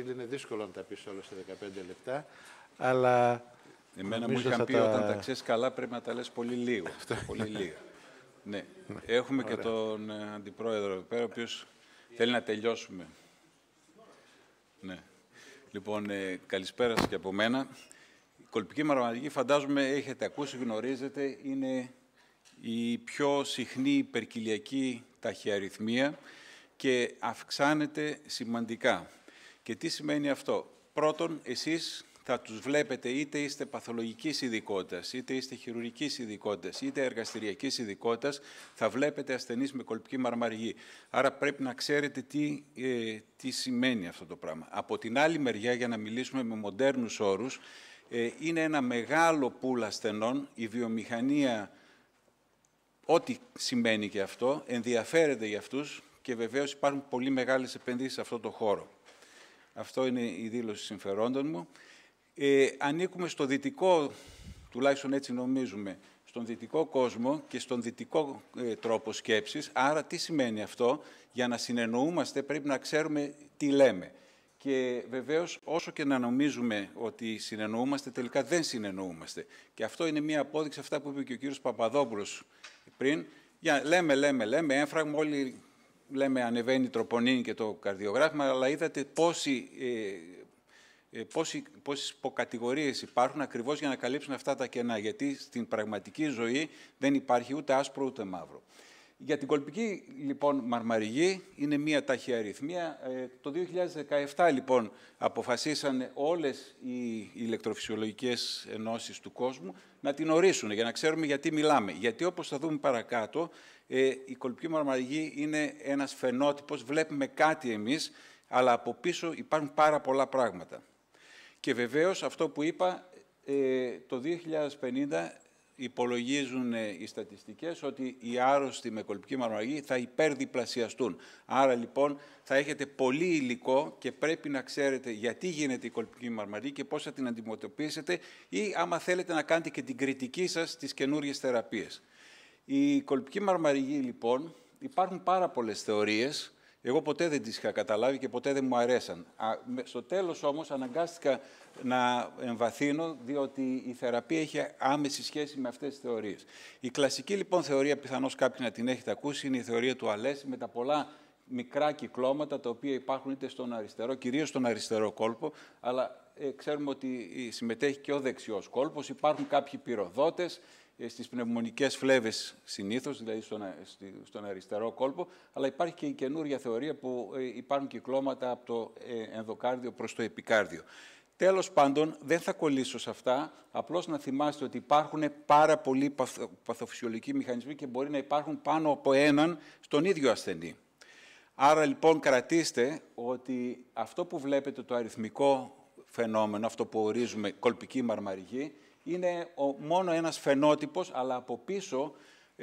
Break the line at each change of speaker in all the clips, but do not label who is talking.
Είναι δύσκολο να τα πεις όλα σε 15 λεπτά, αλλά...
Εμένα μου είχαν πει όταν τα ξέρεις καλά πρέπει να τα λες πολύ λίγο. Πολύ λίγα. Ναι. Έχουμε και τον αντιπρόεδρο εδώ πέρα, ο οποίος θέλει να τελειώσουμε. Ναι. Λοιπόν, καλησπέρα σας και από μένα. Η κολπική μαρμαρική, φαντάζομαι, έχετε ακούσει, γνωρίζετε, είναι η πιο συχνή υπερκυλιακή ταχυαριθμία και αυξάνεται σημαντικά. Και τι σημαίνει αυτό? Πρώτον, εσείς θα τους βλέπετε είτε είστε παθολογικής ειδικότητας, είτε είστε χειρουργικής ειδικότητας, είτε εργαστηριακής ειδικότητας, θα βλέπετε ασθενείς με κολπική μαρμαργή. Άρα πρέπει να ξέρετε τι σημαίνει αυτό το πράγμα. Από την άλλη μεριά, για να μιλήσουμε με μοντέρνους όρους, είναι ένα μεγάλο πουλ ασθενών, η βιομηχανία, ό,τι σημαίνει και αυτό, ενδιαφέρεται για αυτούς και βεβαίως υπάρχουν πολύ μεγάλες επενδύσεις σε αυτό το χώρο. Αυτό είναι η δήλωση συμφερόντων μου. Ανήκουμε στο δυτικό, τουλάχιστον έτσι νομίζουμε, στον δυτικό κόσμο και στον δυτικό τρόπο σκέψης. Άρα τι σημαίνει αυτό? Για να συνεννοούμαστε πρέπει να ξέρουμε τι λέμε. Και βεβαίως όσο και να νομίζουμε ότι συνεννοούμαστε, τελικά δεν συνεννοούμαστε. Και αυτό είναι μία απόδειξη αυτά που είπε και ο κύριος Παπαδόπουλος πριν. Λέμε, έμφραγμα, όλοι λέμε ανεβαίνει η τροπονίνη και το καρδιογράφημα, αλλά είδατε πόσες υποκατηγορίες υπάρχουν ακριβώς για να καλύψουν αυτά τα κενά, γιατί στην πραγματική ζωή δεν υπάρχει ούτε άσπρο ούτε μαύρο. Για την κολπική λοιπόν μαρμαριγή είναι μία ταχυαριθμία. Το 2017 λοιπόν αποφασίσαν όλες οι ηλεκτροφυσιολογικές ενώσεις του κόσμου να την ορίσουν για να ξέρουμε γιατί μιλάμε. Γιατί όπως θα δούμε παρακάτω, η κολπική μαρμαριγή είναι ένας φαινότυπος, βλέπουμε κάτι εμείς, αλλά από πίσω υπάρχουν πάρα πολλά πράγματα. Και βεβαίως αυτό που είπα, το 2050 υπολογίζουν οι στατιστικές ότι οι άρρωστοι με κολπική μαρμαριγή θα υπερδιπλασιαστούν. Άρα λοιπόν θα έχετε πολύ υλικό και πρέπει να ξέρετε γιατί γίνεται η κολπική μαρμαριγή και πώς θα την αντιμετωπίσετε ή άμα θέλετε να κάνετε και την κριτική σας στις καινούριες θεραπείες. Η κολπική μαρμαριγή λοιπόν, υπάρχουν πάρα πολλές θεωρίες. Εγώ ποτέ δεν τις είχα καταλάβει και ποτέ δεν μου αρέσαν. Στο τέλος όμως αναγκάστηκα να εμβαθύνω, διότι η θεραπεία έχει άμεση σχέση με αυτές τις θεωρίες. Η κλασική λοιπόν θεωρία, πιθανώς κάποιοι να την έχετε ακούσει, είναι η θεωρία του Αλέση με τα πολλά μικρά κυκλώματα τα οποία υπάρχουν είτε στον αριστερό, κυρίως στον αριστερό κόλπο, αλλά ξέρουμε ότι συμμετέχει και ο δεξιός κόλπος. Υπάρχουν κάποιοι πυροδότες στις πνευμονικές φλέβες συνήθως, δηλαδή στον αριστερό κόλπο, αλλά υπάρχει και η καινούρια θεωρία που υπάρχουν κυκλώματα από το ενδοκάρδιο προς το επικάρδιο. Τέλος πάντων, δεν θα κολλήσω σε αυτά, απλώς να θυμάστε ότι υπάρχουν πάρα πολλοί παθοφυσιολογικοί μηχανισμοί και μπορεί να υπάρχουν πάνω από έναν στον ίδιο ασθενή. Άρα λοιπόν κρατήστε ότι αυτό που βλέπετε το αριθμικό φαινόμενο, αυτό που ορίζουμε κολπική μαρμαριγή, είναι μόνο ένας φαινότυπος, αλλά από πίσω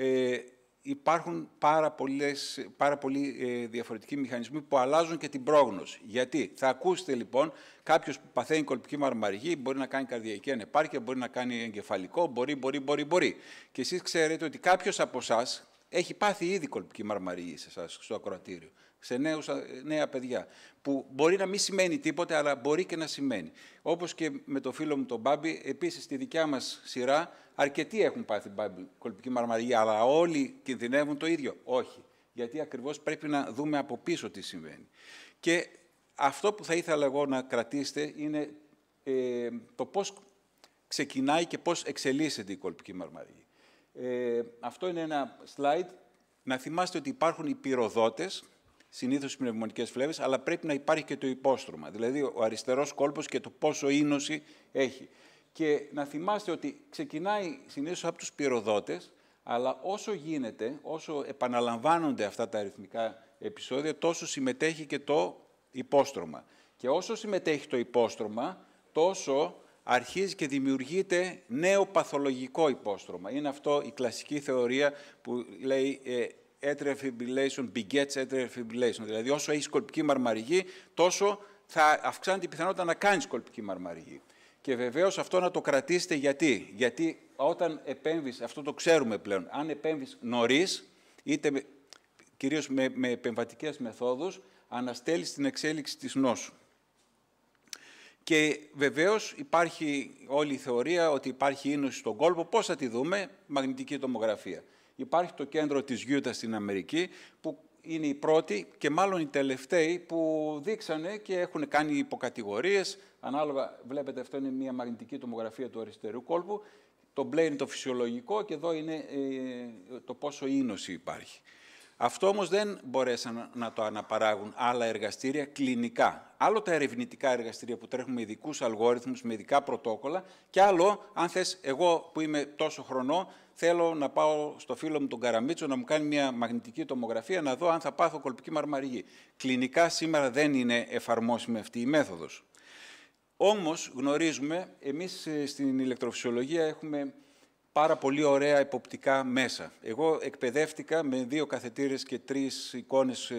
υπάρχουν πάρα πολλοί διαφορετικοί μηχανισμοί που αλλάζουν και την πρόγνωση. Γιατί θα ακούσετε λοιπόν κάποιος που παθαίνει κολπική μαρμαριγή μπορεί να κάνει καρδιακή ανεπάρκεια, μπορεί να κάνει εγκεφαλικό, μπορεί. Και εσείς ξέρετε ότι κάποιος από εσάς έχει πάθει ήδη κολπική μαρμαριγή σε εσάς, στο ακροατήριο, σε νέα παιδιά, που μπορεί να μην σημαίνει τίποτε, αλλά μπορεί και να σημαίνει. Όπως και με το φίλο μου τον Μπάμπη, επίσης στη δικιά μας σειρά, αρκετοί έχουν πάθει κολπική μαρμαριγή, αλλά όλοι κινδυνεύουν το ίδιο. Όχι, γιατί ακριβώς πρέπει να δούμε από πίσω τι συμβαίνει. Και αυτό που θα ήθελα εγώ να κρατήσετε είναι το πώς ξεκινάει και πώς εξελίσσεται η κολπική μαρμαριγή. Αυτό είναι ένα slide. Να θυμάστε ότι υπάρχουν οι πυροδότες, συνήθως οι πνευμονικές φλέβες, αλλά πρέπει να υπάρχει και το υπόστρωμα, δηλαδή ο αριστερός κόλπος και το πόσο ίνωση έχει. Και να θυμάστε ότι ξεκινάει συνήθως από τους πυροδότες, αλλά όσο γίνεται, όσο επαναλαμβάνονται αυτά τα αριθμικά επεισόδια, τόσο συμμετέχει και το υπόστρωμα. Και όσο συμμετέχει το υπόστρωμα, τόσο αρχίζει και δημιουργείται νέο παθολογικό υπόστρωμα. Είναι αυτό η κλασική θεωρία που λέει atrial fibrillation begets atrial fibrillation. Δηλαδή όσο έχεις κολπική μαρμαριγή, τόσο θα αυξάνεται η πιθανότητα να κάνεις κολπική μαρμαριγή. Και βεβαίως αυτό να το κρατήσετε γιατί. Γιατί όταν επέμβεις, αυτό το ξέρουμε πλέον, αν επέμβεις νωρίς, είτε κυρίως με επεμβατικές μεθόδους, αναστέλεις την εξέλιξη της νόσου. Και βεβαίως υπάρχει όλη η θεωρία ότι υπάρχει ίνωση στον κόλπο. Πώς θα τη δούμε? Μαγνητική τομογραφία. Υπάρχει το κέντρο της Utah στην Αμερική, που είναι οι πρώτοι και μάλλον οι τελευταίοι που δείξανε και έχουν κάνει υποκατηγορίες. Ανάλογα, βλέπετε, αυτό είναι μια μαγνητική τομογραφία του αριστερού κόλπου. Το μπλε είναι το φυσιολογικό και εδώ είναι το πόσο ίνωση υπάρχει. Αυτό όμως δεν μπορέσαν να το αναπαράγουν άλλα εργαστήρια κλινικά. Άλλο τα ερευνητικά εργαστήρια που τρέχουν με ειδικούς αλγόριθμους, με ειδικά πρωτόκολλα, και άλλο, αν θες, εγώ που είμαι τόσο χρονό, θέλω να πάω στο φίλο μου τον Καραμίτσο να μου κάνει μια μαγνητική τομογραφία να δω αν θα πάθω κολπική μαρμαριγή. Κλινικά σήμερα δεν είναι εφαρμόσιμη αυτή η μέθοδος. Όμως γνωρίζουμε, εμείς στην ηλεκτροφυσιολογία έχουμε πάρα πολύ ωραία εποπτικά μέσα. Εγώ εκπαιδεύτηκα με 2 καθετήρες και 3 εικόνες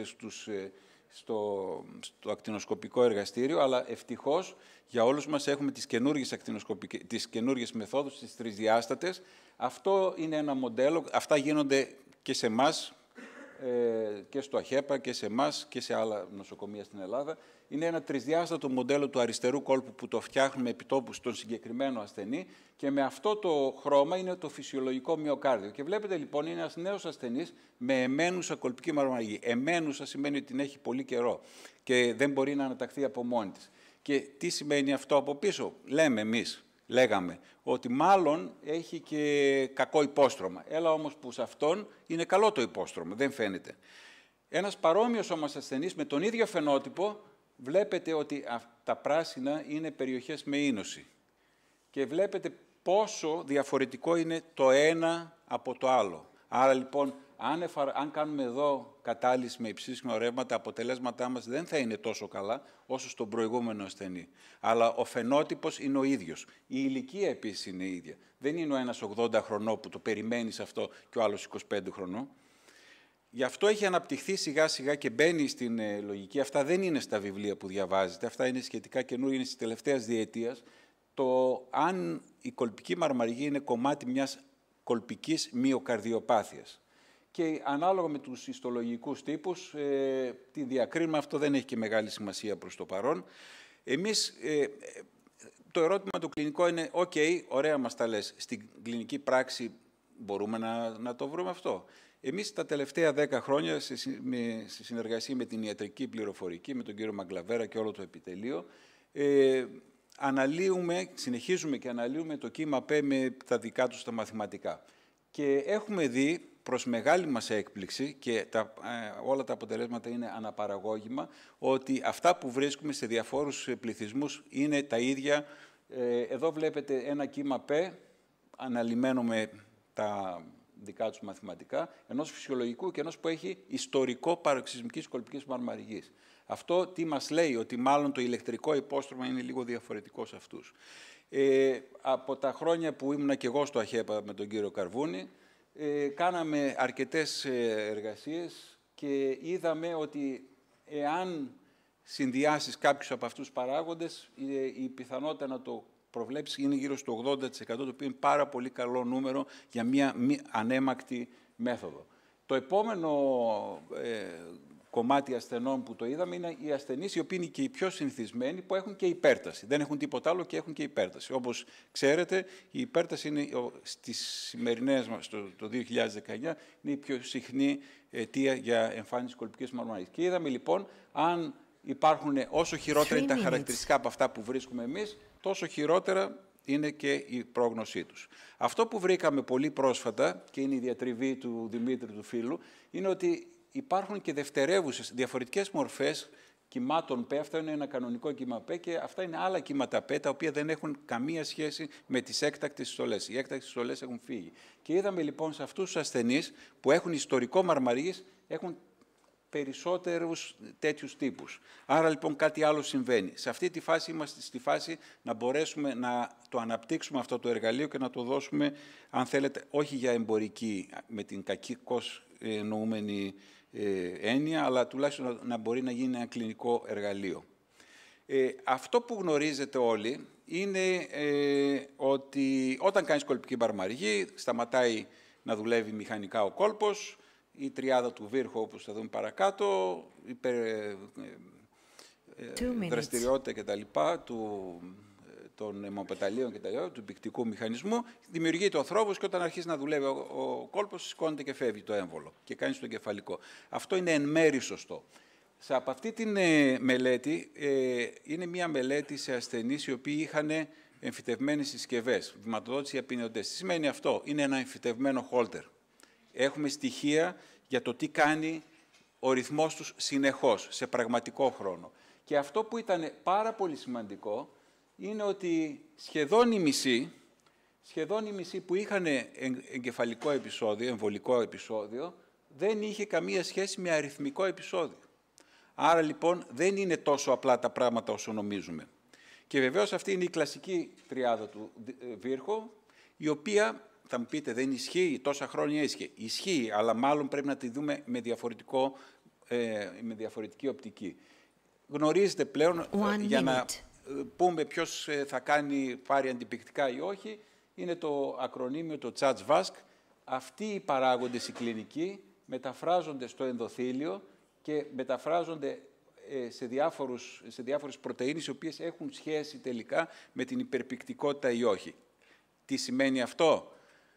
στο ακτινοσκοπικό εργαστήριο, αλλά ευτυχώς για όλους μας έχουμε τις καινούργιες μεθόδους, τις τρισδιάστατες. Αυτό είναι ένα μοντέλο, αυτά γίνονται και σε εμάς, και στο ΑΧΕΠΑ και σε εμάς και σε άλλα νοσοκομεία στην Ελλάδα. Είναι ένα τρισδιάστατο μοντέλο του αριστερού κόλπου που το φτιάχνουμε επιτόπου στον συγκεκριμένο ασθενή και με αυτό το χρώμα είναι το φυσιολογικό μυοκάρδιο. Και βλέπετε λοιπόν είναι ένας νέος ασθενής με εμένουσα κολπική μαρμαριγή. Εμένουσα σημαίνει ότι την έχει πολύ καιρό και δεν μπορεί να αναταχθεί από μόνη της. Και τι σημαίνει αυτό από πίσω? Λέγαμε ότι μάλλον έχει και κακό υπόστρωμα. Έλα όμως που σε αυτόν είναι καλό το υπόστρωμα, δεν φαίνεται. Ένας παρόμοιος όμως ασθενής με τον ίδιο φαινότυπο, βλέπετε ότι τα πράσινα είναι περιοχές με ίνωση. Και βλέπετε πόσο διαφορετικό είναι το ένα από το άλλο. Άρα λοιπόν, αν κάνουμε εδώ κατάλυση με υψίσχυμα ρεύματα, τα αποτελέσματά μας δεν θα είναι τόσο καλά όσο στον προηγούμενο ασθενή. Αλλά ο φαινότυπος είναι ο ίδιος. Η ηλικία επίσης είναι η ίδια. Δεν είναι ο ένας 80 χρονών που το περιμένεις αυτό και ο άλλος 25 χρονών. Γι' αυτό έχει αναπτυχθεί σιγά σιγά και μπαίνει στην λογική. Αυτά δεν είναι στα βιβλία που διαβάζετε, αυτά είναι σχετικά καινούργια, είναι της τελευταίας διετίας. Το αν η κολπική μαρμαριγή είναι κομμάτι μιας κολπικής μυοκαρδιοπάθειας. Και ανάλογα με τους ιστολογικούς τύπους, τη διακρίνουμε, αυτό δεν έχει και μεγάλη σημασία προς το παρόν. Εμείς, το ερώτημα το κλινικό είναι, ωραία μας τα λες, στην κλινική πράξη μπορούμε να το βρούμε αυτό? Εμείς τα τελευταία 10 χρόνια, σε συνεργασία με την ιατρική πληροφορική, με τον κύριο Μαγκλαβέρα και όλο το επιτελείο, συνεχίζουμε και αναλύουμε το κύμα ΠΕ με τα δικά τους τα μαθηματικά. Και έχουμε δει, προς μεγάλη μας έκπληξη, και όλα τα αποτελέσματα είναι αναπαραγώγημα, ότι αυτά που βρίσκουμε σε διαφόρους πληθυσμούς είναι τα ίδια. Εδώ βλέπετε ένα κύμα ΠΕ, αναλυμένο με τα δικά τους μαθηματικά, ενός φυσιολογικού και ενός που έχει ιστορικό παροξυσμικής κολπικής μαρμαριγής. Αυτό τι μας λέει? Ότι μάλλον το ηλεκτρικό υπόστρωμα είναι λίγο διαφορετικό σε αυτούς. Από τα χρόνια που ήμουνα και εγώ στο ΑΧΕΠΑ με τον κύριο Καρβούνη, κάναμε αρκετές εργασίες και είδαμε ότι εάν συνδυάσεις κάποιους από αυτούς τους παράγοντες, η πιθανότητα να το προβλέψεις είναι γύρω στο 80%, το οποίο είναι πάρα πολύ καλό νούμερο για μια μη ανέμακτη μέθοδο. Το επόμενο κομμάτι ασθενών που το είδαμε είναι οι ασθενείς οι οποίοι είναι και οι πιο συνηθισμένοι, που έχουν και υπέρταση. Δεν έχουν τίποτα άλλο και έχουν και υπέρταση. Όπως ξέρετε, η υπέρταση είναι στις σημερινές μας, το 2019, είναι η πιο συχνή αιτία για εμφάνιση κολπικής μαρμαριγής. Και είδαμε λοιπόν, αν υπάρχουν όσο χειρότερα είναι τα χαρακτηριστικά από αυτά που βρίσκουμε εμείς, τόσο χειρότερα είναι και η πρόγνωσή τους. Αυτό που βρήκαμε πολύ πρόσφατα, και είναι η διατριβή του Δημήτρη του φίλου, είναι ότι υπάρχουν και δευτερεύουσες διαφορετικές μορφές κυμάτων ΠΕ. Αυτό είναι ένα κανονικό κύμα ΠΕ και αυτά είναι άλλα κύματα ΠΕ, τα οποία δεν έχουν καμία σχέση με τις έκτακτες συστολές. Οι έκτακτες συστολές έχουν φύγει. Και είδαμε λοιπόν σε αυτούς τους ασθενείς που έχουν ιστορικό μαρμαριγής, έχουν περισσότερους τέτοιους τύπους. Άρα λοιπόν κάτι άλλο συμβαίνει. Σε αυτή τη φάση είμαστε στη φάση να μπορέσουμε να το αναπτύξουμε αυτό το εργαλείο και να το δώσουμε, αν θέλετε, όχι για εμπορική, με την κακώς νοούμενη έννοια, αλλά τουλάχιστον να μπορεί να γίνει ένα κλινικό εργαλείο. Αυτό που γνωρίζετε όλοι είναι ότι όταν κάνεις κολπική μαρμαριγή, σταματάει να δουλεύει μηχανικά ο κόλπος, η τριάδα του Βίρχο, όπως θα δούμε παρακάτω, δραστηριότητα κτλ. Των αιμοπεταλίων και του πυκτικού μηχανισμού, δημιουργείται ο θρόβος και όταν αρχίζει να δουλεύει ο κόλπος, σηκώνεται και φεύγει το έμβολο και κάνει στο κεφαλικό. Αυτό είναι εν μέρει σωστό. Από αυτή τη μελέτη, είναι μια μελέτη σε ασθενείς οι οποίοι είχαν εμφυτευμένες συσκευές, βηματοδότηση για πινεοντές. Τι σημαίνει αυτό? Είναι ένα εμφυτευμένο holter. Έχουμε στοιχεία για το τι κάνει ο ρυθμός τους συνεχώς, σε πραγματικό χρόνο. Και αυτό που ήταν πάρα πολύ σημαντικό είναι ότι σχεδόν οι μισοί που είχαν εγκεφαλικό επεισόδιο, εμβολικό επεισόδιο, δεν είχε καμία σχέση με αριθμικό επεισόδιο. Άρα λοιπόν δεν είναι τόσο απλά τα πράγματα όσο νομίζουμε. Και βεβαίως αυτή είναι η κλασική τριάδα του Βίρχο, η οποία θα μου πείτε δεν ισχύει, τόσα χρόνια ίσχυε. Ισχύει, αλλά μάλλον πρέπει να τη δούμε με διαφορετική οπτική. Γνωρίζετε πλέον, για να πούμε ποιος θα πάρει αντιπυκτικά ή όχι, είναι το ακρονίμιο, το CHADS-VASc. Αυτοί οι παράγοντες οι κλινικοί μεταφράζονται στο ενδοθήλιο και μεταφράζονται σε διάφορες πρωτεΐνες οι οποίες έχουν σχέση τελικά με την υπερπυκτικότητα ή όχι. Τι σημαίνει αυτό?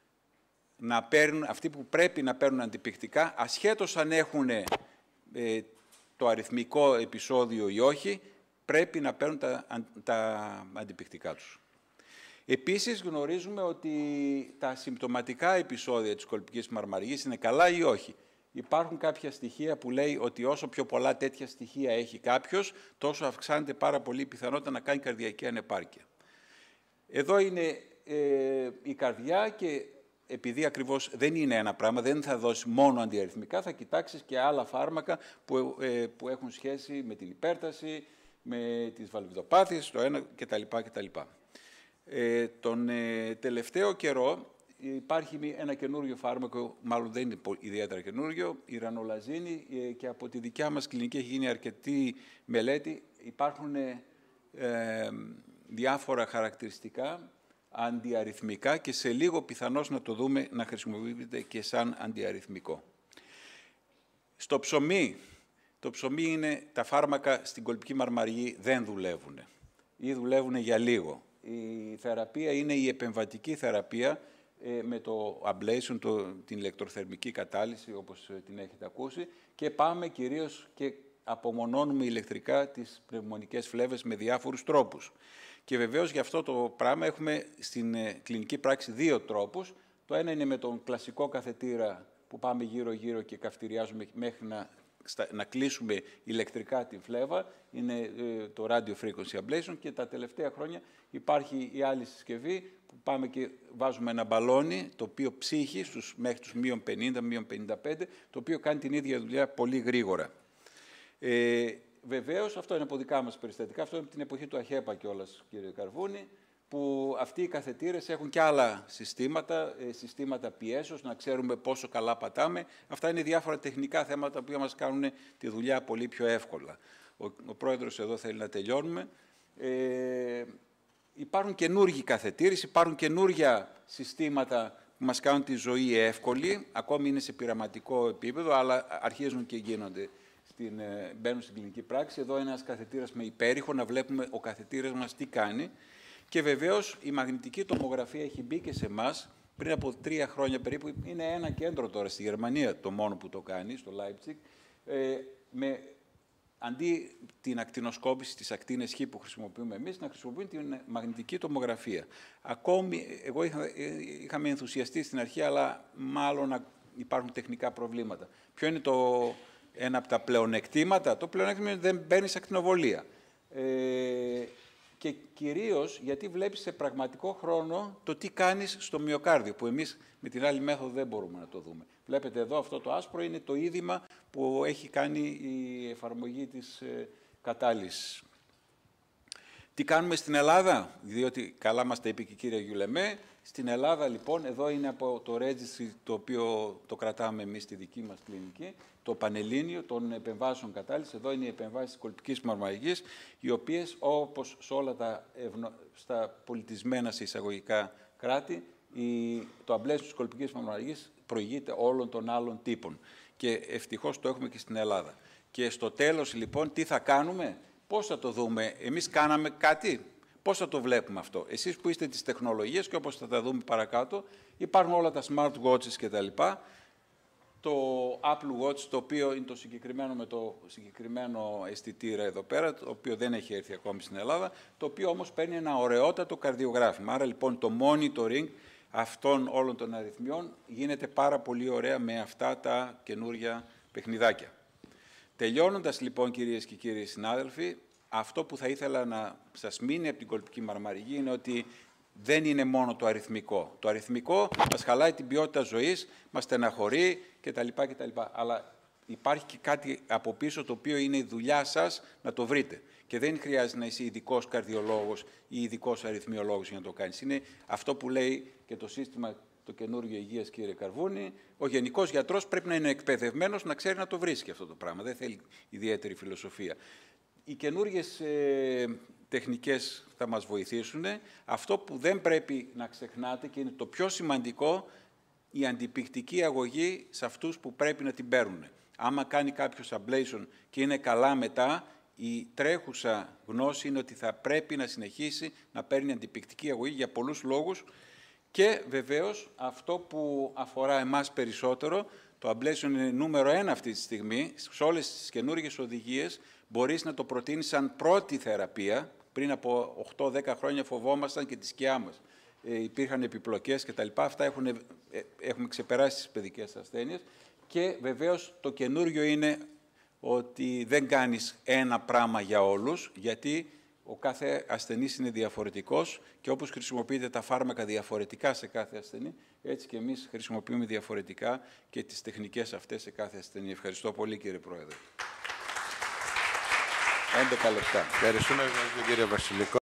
Αυτοί που πρέπει να παίρνουν αντιπυκτικά, ασχέτως αν έχουν το αριθμικό επεισόδιο ή όχι, πρέπει να παίρνουν τα αντιπυκτικά τους. Επίσης γνωρίζουμε ότι τα συμπτωματικά επεισόδια της κολπικής μαρμαργής είναι καλά ή όχι. Υπάρχουν κάποια στοιχεία που λέει ότι όσο πιο πολλά τέτοια στοιχεία έχει κάποιος, τόσο αυξάνεται πάρα πολύ η πιθανότητα να κάνει καρδιακή ανεπάρκεια. Εδώ είναι η καρδιά και επειδή ακριβώς δεν είναι ένα πράγμα, δεν θα δώσει μόνο αντιαριθμικά, θα κοιτάξεις και άλλα φάρμακα που έχουν σχέση με την υπέρταση, με τις βαλβιδοπάθειες, το ένα κτλ. Τον τελευταίο καιρό υπάρχει ένα καινούριο φάρμακο, μάλλον δεν είναι ιδιαίτερα καινούριο, η ρανολαζίνη, και από τη δικιά μας κλινική έχει γίνει αρκετή μελέτη. Υπάρχουν διάφορα χαρακτηριστικά αντιαριθμικά και σε λίγο πιθανώς να το δούμε να χρησιμοποιείται και σαν αντιαριθμικό. Στο ψωμί, το ψωμί είναι τα φάρμακα στην κολπική μαρμαργή δεν δουλεύουν ή δουλεύουν για λίγο. Η θεραπεία είναι η επεμβατική θεραπεία με το ablation, την ηλεκτροθερμική κατάλυση όπως την έχετε ακούσει, και πάμε κυρίως και απομονώνουμε ηλεκτρικά τις πνευμονικές φλέβες με διάφορους τρόπους. Και βεβαίως για αυτό το πράγμα έχουμε στην κλινική πράξη δύο τρόπους. Το ένα είναι με τον κλασικό καθετήρα που πάμε γύρω-γύρω και καυτηριάζουμε μέχρι να κλείσουμε ηλεκτρικά την φλέβα, είναι το radio frequency ablation, και τα τελευταία χρόνια υπάρχει η άλλη συσκευή που πάμε και βάζουμε ένα μπαλόνι το οποίο ψύχει μέχρι τους -50, -55, το οποίο κάνει την ίδια δουλειά πολύ γρήγορα. Βεβαίως, αυτό είναι από δικά μας περιστατικά, αυτό είναι από την εποχή του ΑΧΕΠΑ κιόλας, κύριε Καρβούνη, που αυτοί οι καθετήρες έχουν και άλλα συστήματα πιέσεως, να ξέρουμε πόσο καλά πατάμε. Αυτά είναι διάφορα τεχνικά θέματα που μας κάνουν τη δουλειά πολύ πιο εύκολα. Ο πρόεδρος εδώ θέλει να τελειώνουμε. Υπάρχουν καινούργιοι καθετήρες, υπάρχουν καινούργια συστήματα που μας κάνουν τη ζωή εύκολη. Ακόμη είναι σε πειραματικό επίπεδο, αλλά αρχίζουν και γίνονται. Μπαίνουν στην κλινική πράξη. Εδώ είναι ένας καθετήρας με υπέρηχο, να βλέπουμε ο καθετήρας μας τι κάνει. Και βεβαίως η μαγνητική τομογραφία έχει μπει και σε εμάς πριν από 3 χρόνια περίπου. Είναι ένα κέντρο τώρα στη Γερμανία το μόνο που το κάνει, στο Leipzig. Αντί την ακτινοσκόπηση, τις ακτίνες Χ που χρησιμοποιούμε εμείς, να χρησιμοποιούμε την μαγνητική τομογραφία. Ακόμη, εγώ είχαμε ενθουσιαστεί στην αρχή, αλλά μάλλον υπάρχουν τεχνικά προβλήματα. Ποιο είναι ένα από τα πλεονεκτήματα? Το πλεονέκτημα είναι ότι δεν παίρνεις ακτινοβολία. Και κυρίως γιατί βλέπεις σε πραγματικό χρόνο το τι κάνεις στο μυοκάρδιο, που εμείς με την άλλη μέθοδο δεν μπορούμε να το δούμε. Βλέπετε εδώ αυτό το άσπρο είναι το είδημα που έχει κάνει η εφαρμογή της κατάλυσης. Τι κάνουμε στην Ελλάδα? Διότι καλά μας τα είπε και η κυρία Γιουλεμέ. Στην Ελλάδα λοιπόν, εδώ είναι από το registry το οποίο το κρατάμε εμείς στη δική μας κλινική, το Πανελλήνιο των επεμβάσεων κατάλυσης. Εδώ είναι οι επεμβάσεις της κολπικής μαρμαργής, οι οποίες όπως σε όλα στα πολιτισμένα σε εισαγωγικά κράτη, το αμπλέσιο της κολπικής μαρμαργής προηγείται όλων των άλλων τύπων. Και ευτυχώς το έχουμε και στην Ελλάδα. Και στο τέλος λοιπόν τι θα κάνουμε? Πώς θα το δούμε? Εμείς κάναμε κάτι? Πώς θα το βλέπουμε αυτό? Εσείς που είστε της τεχνολογίας και όπως θα τα δούμε παρακάτω, υπάρχουν όλα τα smart watches κτλ. Το Apple Watch, το οποίο είναι το συγκεκριμένο με το συγκεκριμένο αισθητήρα εδώ πέρα, το οποίο δεν έχει έρθει ακόμη στην Ελλάδα, το οποίο όμως παίρνει ένα ωραιότατο καρδιογράφημα. Άρα λοιπόν το monitoring αυτών όλων των αριθμιών γίνεται πάρα πολύ ωραία με αυτά τα καινούργια παιχνιδάκια. Τελειώνοντας λοιπόν, κυρίες και κύριοι συνάδελφοι, αυτό που θα ήθελα να σας μείνει από την κολπική μαρμαριγή είναι ότι δεν είναι μόνο το αριθμικό. Το αριθμικό μας χαλάει την ποιότητα ζωής, μας στεναχωρεί κτλ. Αλλά υπάρχει και κάτι από πίσω το οποίο είναι η δουλειά σας να το βρείτε. Και δεν χρειάζεται να είσαι ειδικός καρδιολόγος ή ειδικός αριθμιολόγος για να το κάνεις. Είναι αυτό που λέει και το σύστημα το καινούργιο υγείας, κύριε Καρβούνη. Ο γενικός γιατρός πρέπει να είναι εκπαιδευμένος να ξέρει να το βρίσκει αυτό το πράγμα. Δεν θέλει ιδιαίτερη φιλοσοφία. Οι καινούργιες τεχνικές θα μας βοηθήσουν. Αυτό που δεν πρέπει να ξεχνάτε και είναι το πιο σημαντικό, η αντιπικτική αγωγή σε αυτούς που πρέπει να την παίρνουν. Άμα κάνει κάποιος ablation και είναι καλά μετά, η τρέχουσα γνώση είναι ότι θα πρέπει να συνεχίσει να παίρνει αντιπικτική αγωγή για πολλούς λόγους. Και βεβαίως αυτό που αφορά εμάς περισσότερο, το ablation είναι νούμερο 1 αυτή τη στιγμή. Σε όλες τις καινούργιες οδηγίες μπορείς να το προτείνεις σαν πρώτη θεραπεία. Πριν από 8-10 χρόνια φοβόμασταν και τη σκιά μας. Υπήρχαν επιπλοκές κτλ. Αυτά έχουμε ξεπεράσει τις παιδικές ασθένειες. Και βεβαίως το καινούργιο είναι ότι δεν κάνεις ένα πράγμα για όλους, γιατί ο κάθε ασθενής είναι διαφορετικός και όπως χρησιμοποιείτε τα φάρμακα διαφορετικά σε κάθε ασθενή, έτσι και εμείς χρησιμοποιούμε διαφορετικά και τις τεχνικές αυτές σε κάθε ασθενή. Ευχαριστώ πολύ, κύριε Πρόεδρε. 11 λεπτά.
Ευχαριστούμε τον κύριο Βασιλικό.